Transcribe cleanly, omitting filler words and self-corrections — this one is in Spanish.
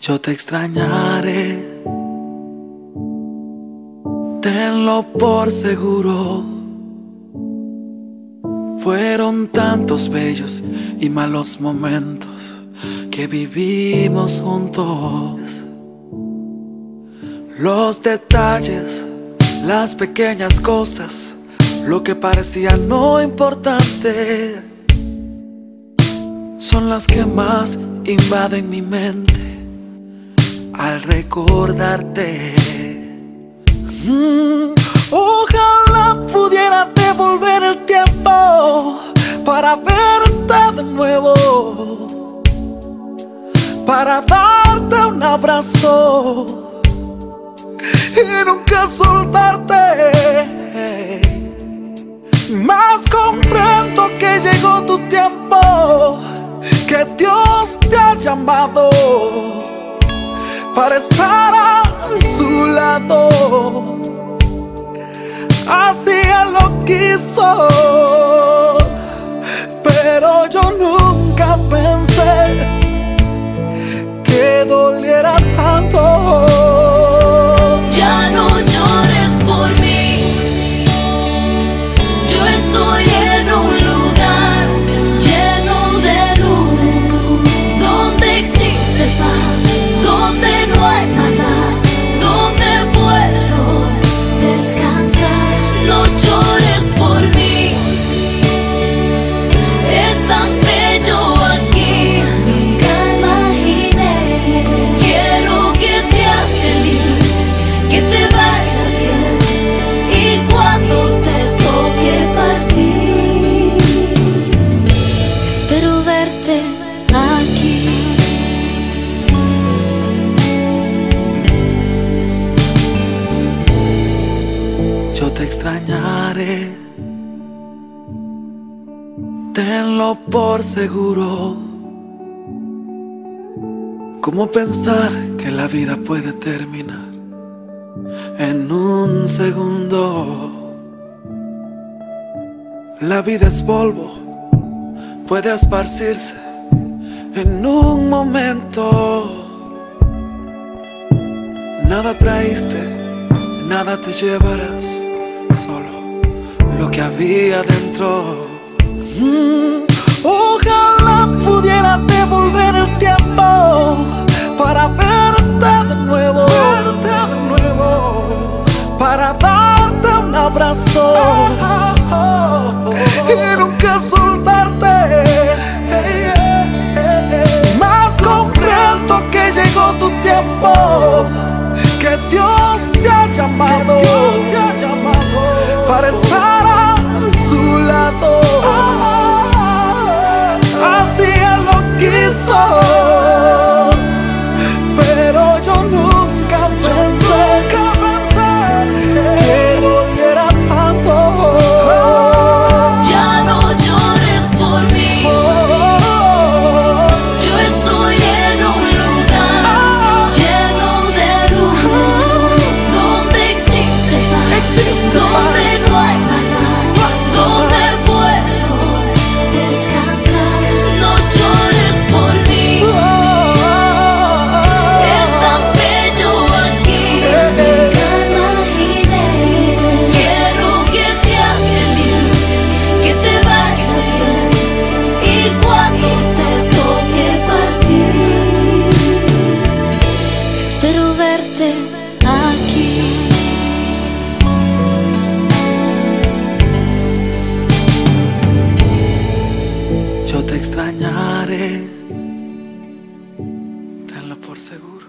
Yo te extrañaré, tenlo por seguro. Fueron tantos bellos y malos momentos que vivimos juntos. Los detalles, las pequeñas cosas, lo que parecía no importante, son las que más invaden mi mente al recordarte. Ojalá pudiera devolver el tiempo para verte de nuevo, para darte un abrazo y nunca soltarte. Mas comprendo que llegó tu tiempo, que Dios te ha llamado para estar a su lado. Así Él lo quiso, pero yo nunca pensé que doliera tanto. Ya no llores por mí, yo estoy en un lugar lleno de luz, donde existe paz, donde no hay maldad, donde puedo descansar. No llores por mí, es tan bello aquí, nunca imaginé. Quiero que seas feliz, que te vaya bien, y cuando te toque partir, espero verte aquí. Yo te extrañaré, tenlo por seguro. ¿Cómo pensar que la vida puede terminar en un segundo? La vida es polvo, puede esparcirse en un momento. Nada traíste, nada te llevarás, solo lo que había dentro. Ojalá pudiera devolver el tiempo para verte de nuevo, para darte un abrazo y nunca soltarte. Mas comprendo que llegó tu tiempo, que Dios te ha llamado para estar a su lado. Así Él lo quiso, pero yo nunca pensé que doliera tanto. Ya no llores por mí, yo estoy en un lugar lleno de luz, donde existe paz, donde no hay maldad, donde puedo descansar. No llores por mí, es tan bello aquí, nunca imaginé. Quiero que seas feliz, que te vaya bien, y cuando te toque partir, espero verte aquí. Yo te extrañaré, tenlo por seguro.